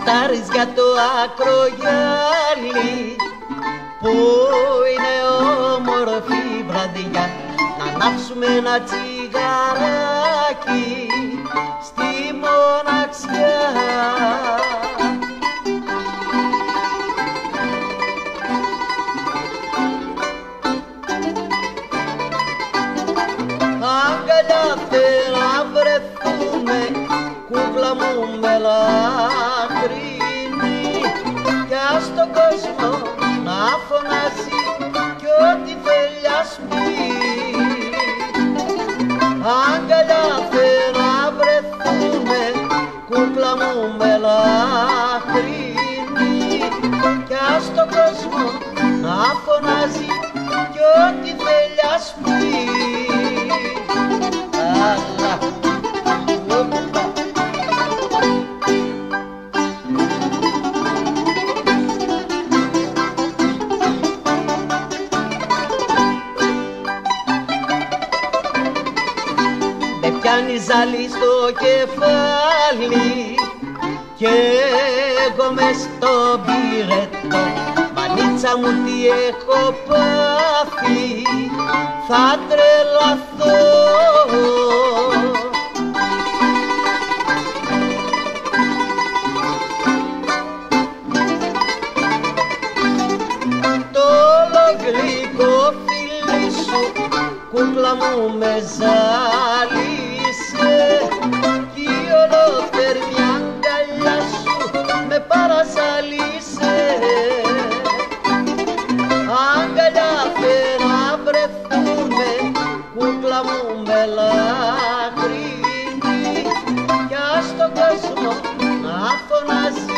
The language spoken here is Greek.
γουστάρεις για το ακρογιάλι που είναι όμορφη βραδιά να ανάψουμε ένα τσιγαράκι στη μοναξιά. Αγκαλιά να βρεθούμε, κούκλα μου μελαχρινή, κι ας τον κόσμο να φωνάζει κι ό,τι θέλει ας πει. Αγκαλιά να βρεθούμε, κούκλα μου μελαχρινή, κι ας τον κόσμο να φωνάζει κι ό,τι θέλει ας πει. Με πιάνει ζάλι στο κεφάλι και εγώ μες στο πυρετό, μανίτσα μου τι έχω πάθει, θα τρελαθώ. Το γλυκό φίλι σου, κούκλα μου με ζάλισε κι η ολόθερμη αγκαλιά σου με παραζάλισε. Αγκαλιά να βρεθούμε, κούκλα μου μελαχρινή, κι ας τον κόσμο να φωνάζει